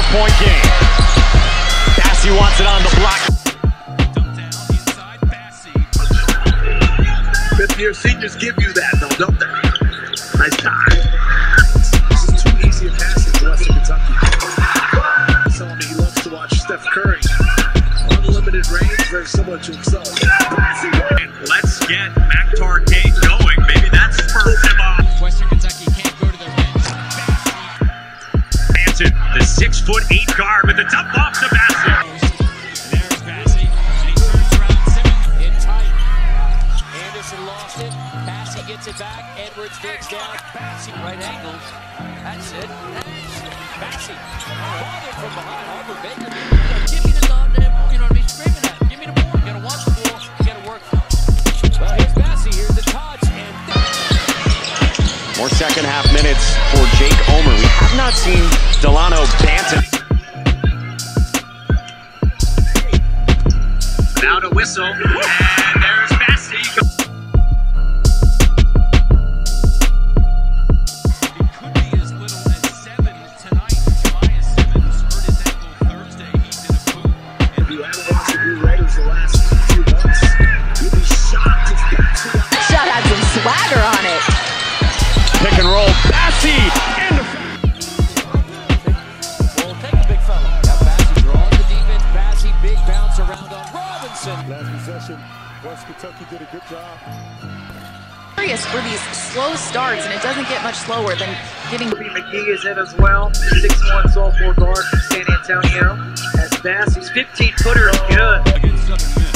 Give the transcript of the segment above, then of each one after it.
4-point game. Bassey wants it on the block. Dump down inside Bassey. Fifth-year seniors give you that, though, don't they? Nice time. This is too easy a passing for Western Kentucky. Telling me he loves to watch Steph Curry. Unlimited range, very similar to himself. And let's get McTargate going. Maybe that spurs him off. Western Kentucky can't go to their bench. Hanson, the 6'8" guard with the dump off to Bassey. There's Bassey, and he turns around Simmons in tight. Anderson lost it. Bassey gets it back. Edwards digs down. Bassey right angles. That's it. Bassey bothered from behind. Harper Baker. Give me the goddamn, you know what I mean? Screaming at him. Give me the ball. You gotta watch the ball. You gotta work. Well, here's Bassey. Here's the touch. And More second half minutes for Jake Omer. We have not seen Delano Banton. without a whistle. And there's Bassey. Swagger on it. Pick and roll, Bassey, and Well, take a big fella. Now Bassey drawing the defense. Bassey, big bounce around on Robinson. Last possession, West Kentucky did a good job. Curious for these slow starts, and it doesn't get much slower than getting. McGee is in as well. 6'1" sophomore guard from San Antonio. As Bassey's 15-footer is good. Against Southern Miss.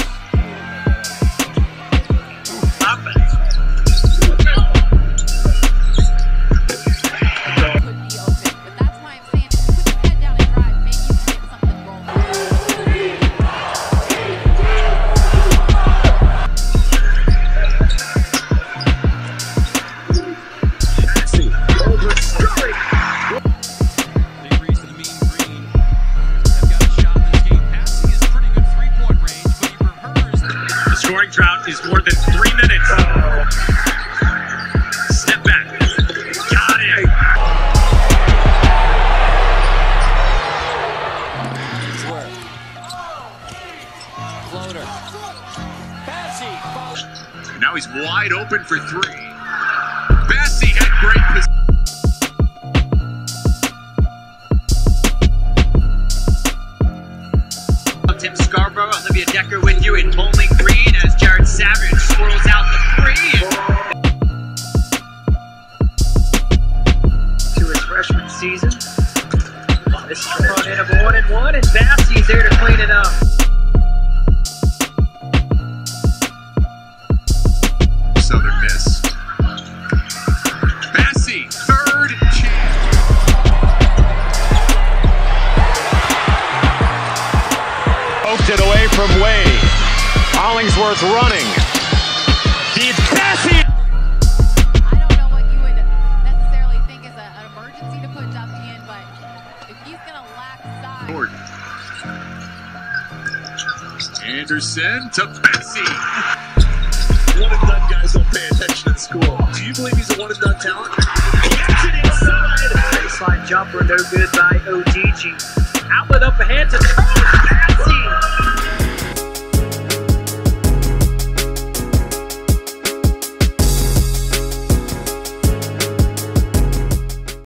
Scoring drought is more than 3 minutes. Step back. Got it. Floater. Bassey. Now he's wide open for 3. Bassey had great position. Tim Scarborough, Olivia Decker with you in Bowling Green as Jared Savage swirls out the 3 to his freshman season. This is the front end of 1-1, and Bassey's there to clean it up. Southern Miss. Bassey, third chance. poked it away from Wade. Hollingsworth running. Feeds Bassey. I don't know what you would necessarily think is an emergency to put Duffy in, but if he's going to lack size. Anderson to Bassey. One-and-done guys don't pay attention in school. Do you believe he's a one-and-done talent? Gets it inside. Baseline jumper, no good by ODG. Outlet up ahead to Bassey.